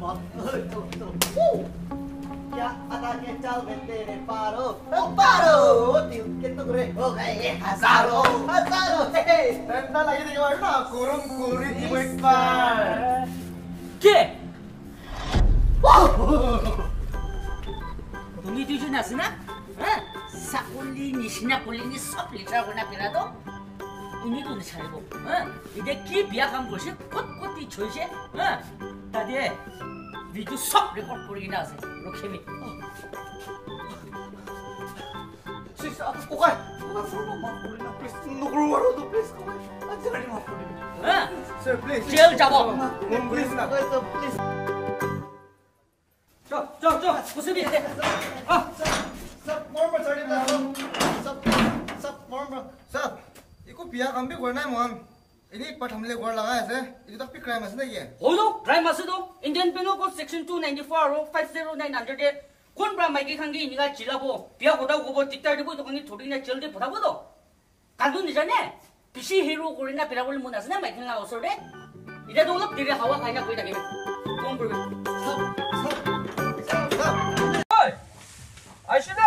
क्या अदा के चाल में तेरे पारो पारो कितना करे हो गए हजारों ठंडा लगे देखो ना कुरुम कुरी एक बार के तुम्ही तुझी नासना साकुली निशिना कुली니 सब लिटरा고나 비라도 이니도 잘고 이제 기 비약한 것이 콧콧이 조이세 다디에 비디오 쏙 레코드 뿌리기 나서 이렇게 미 진짜 오가이 풀고 막 뿌리나 플리즈 누구로도 플리즈 안지라니 막 뿌리 sir please 제일 잡아 please 나 please 저 무슨 일이야 सब मोर चढ़ी ना सब मोर सब इको बिया काम भी करना है मोहन इन्हीं पर हमले गोर लगा है से इधर तक भी क्राइम है नहीं है होलो क्राइम मसदो इंडियन पेनल कोड सेक्शन 294 रो 50900 कोन ब्रा माइके खांगे इनि가 지라고 비야 고다 고보 뒷다리고 도강이 도리나 절대 보다고도 간돈이잖아 비시 히로 고리나 비라고를 못 나서나 마이크 나오서래 이래도 올라 비리 하와 가이나 거기다 게 돈 벌고 아시네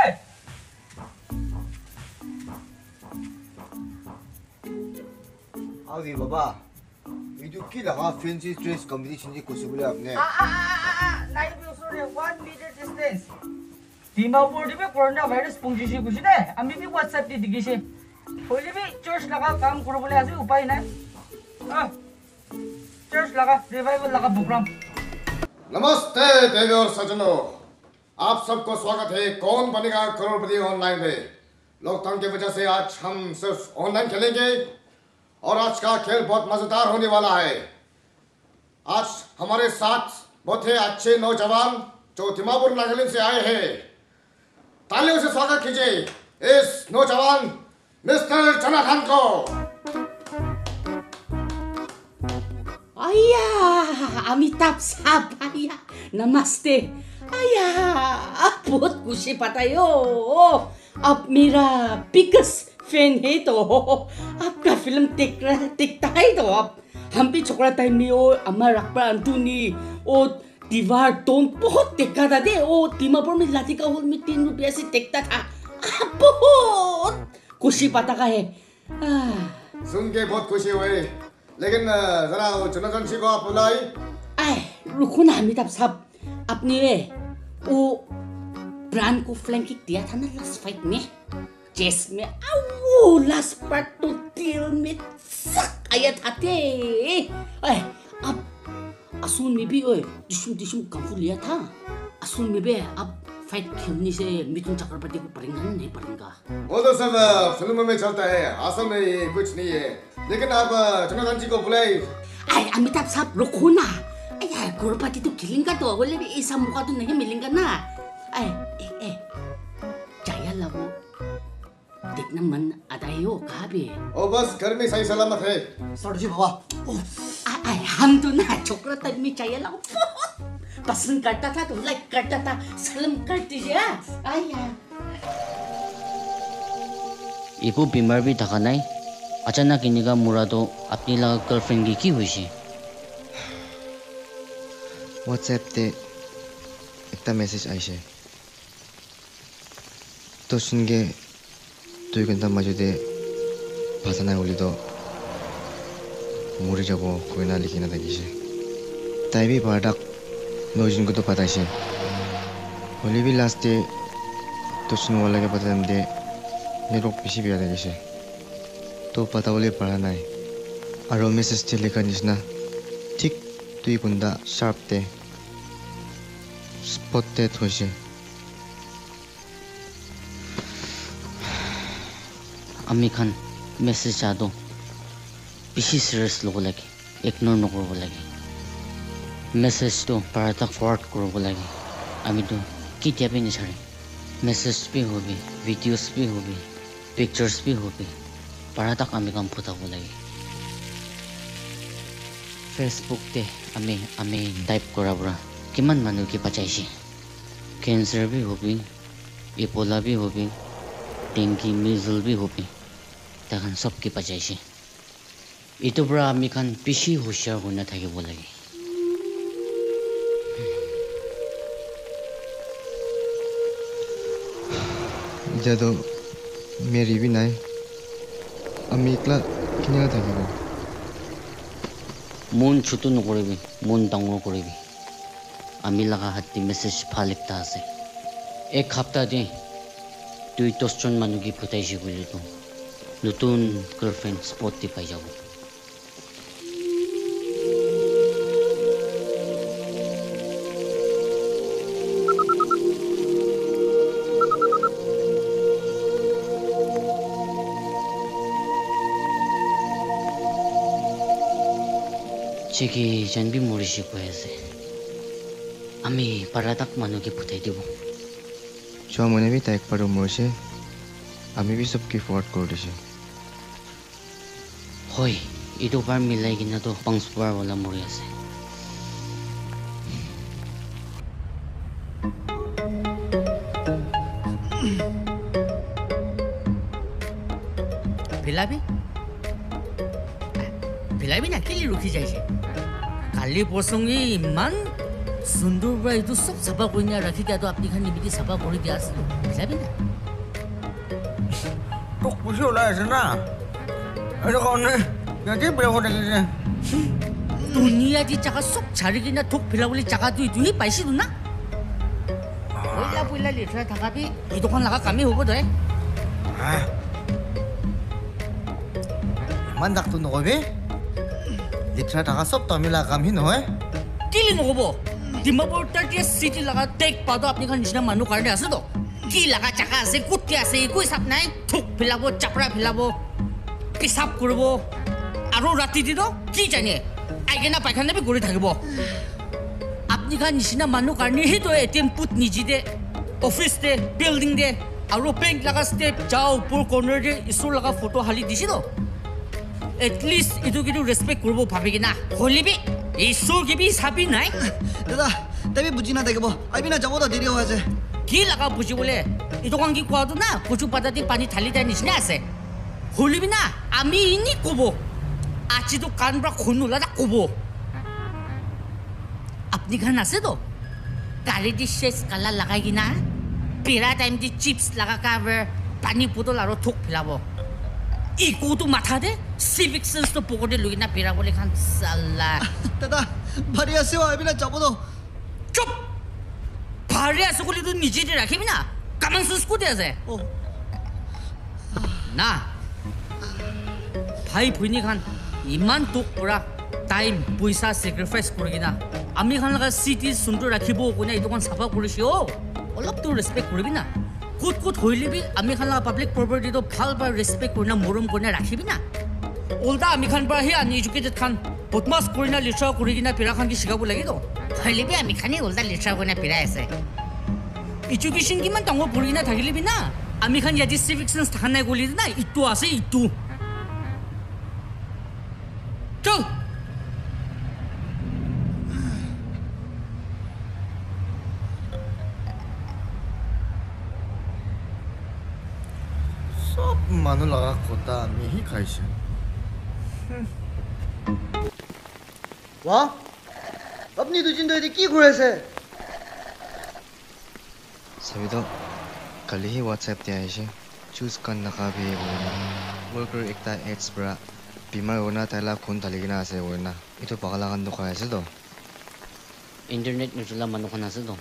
आगे बाबा वीडियो की लगा फैंसी ड्रेस कंपटीशन जी कुछ बोले आपने 나이 비오소리 1 meter distance 디마포 디베 코로나 भाइरस पुंजिसी कुछने आम्ही भी WhatsApp ती दिगिसे पहिले भी चर्च लगा काम करो बोले आज उपाय नाही चर्च लगा रिवाइवल लगा प्रोग्राम नमस्ते देवी और सज्जनों आप सबको स्वागत है कौन बनेगा करोड़पति ऑनलाइन में लॉकडाउन की वजह से आज हम सिर्फ ऑनलाइन खेलेंगे और आज का खेल बहुत मजेदार होने वाला है आज हमारे साथ बहुत ही अच्छे नौजवान जो दिमापुर नागालैंड से आए हैं तालियों से स्वागत कीजिए इस नौजवान मिस्टर जोनाथन को आया अमिताभ साहब आया नमस्ते आया बहुत खुशी पता हो अब मेरा बिगेस्ट फैन है तो आपका फिल्म देखता है तो अब हम भी छोकरा टाइम में ओ अमर अकबर अंटूनी ओ दीवार टोन बहुत देखा था दे ओ दिमापुर में लातिका हॉल में 3 रुपया से देखता था बहुत खुशी पता का है सुन के बहुत खुशी हुई लेकिन जरा जोनाथन जी को आप बुलाई रुको ना अमिताभ साहब आपने वो ब्रांड को फ्लैंक किक दिया था ना लास्ट फाइट में चेस में वो लास्ट पार्ट तो दिल में सक आया था ते अब असूल में भी डिशुम कंफू लिया था असूल में भी अब फाइट खेलने से मिथुन चक्रवर्ती को पड़ेगा नहीं पड़ेगा वो तो सब फिल्म में चलता है असल में ये कुछ नहीं है लेकिन आप जोनाथन जी को बुलाई अमिताभ साहब रुको ना करोड़पति तो खेलेंगा तो बोले भी ऐसा मौका तो नहीं मिलेगा ना जाया लगो देखना मन आता है वो कहाँ पे ओ बस घर में सही सलामत है सर जी बाबा हम तो ना छोकरा तक में चाहिए लगो पसंद करता था तो लाइक करता था सलाम कर दीजिए आया इको बीमार भी था नहीं अचानक इनका मुरा तो अपनी लगा गर्लफ्रेंड की हुई थी WhatsApp ते एक मैसेज आई है तो सुन के 2 घंटा मजुदे भाषा नहीं बोली तो मुरी जाबो कोई ना लिखी ना लगी से ताई भी बारदाक नौजिन को तो पता है होली भी लास्ट डे तो सुन वाला के पता नहीं दे नेटवर्क पीछे भी आ लगी से तो पता बोले पढ़ा नहीं आरो मैसेज ते लेकर निसना ठीक 2 घंटा शार्प ते स्पॉट ते थोसे अम्मी खान मैसेज आ दो पीछे सीरियस लोगों लगे इग्नोर न करो लगे मैसेज तो पर तक फॉरवर्ड करो लगे अम्मी तो कितना भी नहीं छाड़े मैसेज भी हो भी वीडियोस भी हो भी पिक्चर्स भी हो भी पर तक अम्मी काम पुता हो लगे फेसबुक ते अम्मी टाइप करा बुरा किमान मानु की पचाइशी कैंसर भी हो भी इपोला भी हो भी डेंगी मिजल भी हो भी तखन सब की पचाइशी इतो बुरा अम्मी खान पिछी होशियार होना था कि वो लगे এতিয়াতো মেৰি বি নাই আমি একলা কেনেকৈ থাকিব মন ছোটো নকৰিবি মন ডাঙৰ কৰিবি আমি লগা হাতী মেছেজ ভাল একটা আছে এক সপ্তাহ দি 2-10 জন মানুহকে পঠাইছে বুলিতো নতুন গাৰ্লফ্ৰেণ্ড স্পট দি পাই যাব Chiki janbi morishi koi ase. Ami paradak manuke putai dibo. যোৱা মনে বি তাইক পাৰো মৰিছে আমি বি চবকে ফৰ্ড কৰি দিছে Hoi, itu bar milai gina to pangspar wala mori ase. Philabi na kili rukhi jaise. Kali posongi iman sundur bra itu sob saba koina rakhi dia to apni khan nibiti saba kori dia aslo. Philabi na. Tok pusi ola ase na. Ayo kaune nanti berapa lagi sih? Dunia di jaga sob cari kina tok philabuli jaga tu itu hi paisi tu na. Pula litra thakabi itu kan laga kami hobo doy. Hah? Mandak tu nokobe? Litra taka sob tamila kami noy? Kili nokobo. Dimapur 30th city laga take pado apni khan nishna manu karne ase to. Ki laga jaga ase kutti ase koi sap nai thuk philabo chapra philabo pisap korbo aro rati di to ki jane aigena paikhana bi gori thakibo. Apni khan nishna manu karne hi to ATM put niji de office de building de aro bank laga step jao pur corner de isur laga photo hali disi to. At least itu gitu respect korbo bhabi kina holibi isur gibi sabi nai. দাদা তাই বুজি না থাকিব IB না যাব তো দেরি হৈ আছে কি লাগা বুজি বলে ইটো কাং কি কোৱাটো না কুচু পাতাতে পানী ঢালি তাই নিচিনা আছে হলিবি না আমি ইনি কব আজি তো কান পৰা খুনুলা না কব আপনি খান আছে তো গাড়ী দি শেষ কালা লাগাই কিনা পেৰা টাইম দি চিপছ লাগা কাভাৰ পানী পুতল আৰু থুক ফেলাব ইকোটো মাথা দে সিভিক সেন্স তো পকেটে লুই না পেৰা বলে খান সাল্লা দাদা ভারি আছে আইবি না যাব তো চুপ ভাৰি আছে বুলি তো নিজে দি ৰাখিবি না কামান সেন্স কোতে আছে না ভাই ভুইনি খান ইমান তোক পুৰা টাইম পইচা সেক্ৰিফাইস কৰি কিনা আমি খান লগা সিটি সুন্দৰ ৰাখিব কোনে এইটো কোন সাফা কৰিছে অ অলপ তো ৰেসপেক্ট কৰিবি না কুট কুট হইলিবি আমি খান লগা পাব্লিক প্ৰপাৰ্টি তো ভাল বা ৰেসপেক্ট কৰিনা মৰম কৰিনা ৰাখিবি না উল্টা আমি খান পৰা হে আনএডুকেটেড খান বদমাছ কৰিনা লিচা কৰি কিনা পেৰা খান কি শিকাব লাগিব হইলিবি আমি খানি উল্টা লিচা কৰিনা পেৰা আছে এডুকেশ্যন কিমান ডাঙৰ পঢ়ি কিনা থাকিলিবি না আমি খান ইয়াদি সিভিক সেন্স থাকা নাই গলি না ইটো আছে ইটো চল Sob manu laga kota mihi kaise. বাহ আপনি দুজন তো কি ঘুরেছে চাবিতো কালিহি হোৱাটছএপ দিয়া আহিছে চুজ কান নাকাবি ৱৰ্কাৰ একটা এডছ পৰা বিমাৰ ওনা তাইলা খুন ঢালি কিনা আছে ওনা এইটো পাগলা কান দোকান আছে তো Internet nutula manukan ase to.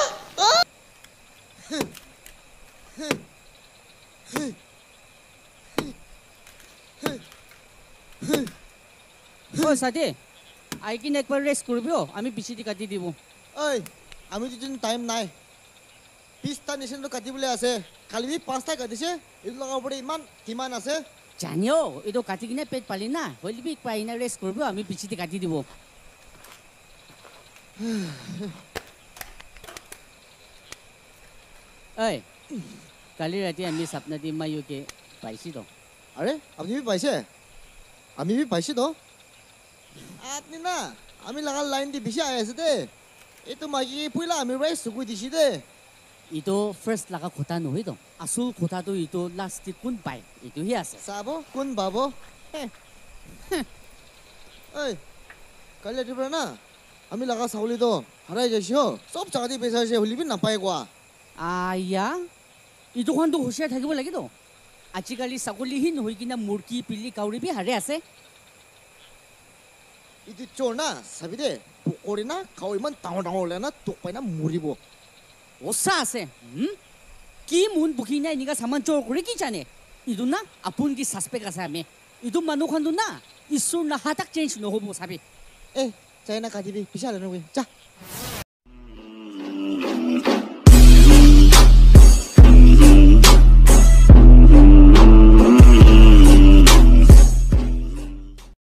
ও সাথে আইকিন একবার রেস্ট করবিও আমি পিছিদি কাটি দিব ওই আমি দুজন টাইম নাই 20টা নিশন তো কাটিবলে আছে কালি 5টা কাটিছে এই লগাৰ পৰে ইমান কিমান আছে জানিও এটো কাটি কিনে পেট পালি না হলিবি পাইনা রেস্ট করবিও আমি পিছিদি কাটি দিব এই কালি রাতে আমি সপনা দি মাইওকে পাইছি তো আরে আপনি भी পাইছে আমি भी পাইছি তো আপনি না আমি লাগাল লাইন দি বেশি আই আছে দে এটো মাগি পুইলা আমি রাই সুকুই দিছি দে ইটো ফার্স্ট লাগা কথা নহয় তো আসল কথা তো ইটো লাস্ট কোন পাই ইটো হি আছে সাবো কোন বাবো এই কালি দিবরা না আমি লাগা সাউলি তো হারাই যাইছো সব জায়গা দি পেছা আছে হলিবি না পাই কোয়া আয়া ইটোখনটো হুঁচিয়াৰ থাকিব লাগেতো আজিকালি ছাগলীহীন হৈ কিনা মুৰ্গী পিলি কাউৰীবি হাৰে আছে 이제 쫄나 사비데 꼬리나 가오이만 당어당어래나 똑바이나 무리보 ওচা আছে কি মুন বুকি নাই নিগা সামান চোৰ কৰি কি জানে ইটো না আপোন কি সাসপেক্ট আছে আমি ইটো মানুহখনটো না ঈশ্বৰ না হাতাক চেঞ্জ নহ'ব চাবি 에 자이나 가지비 비샤르는 거자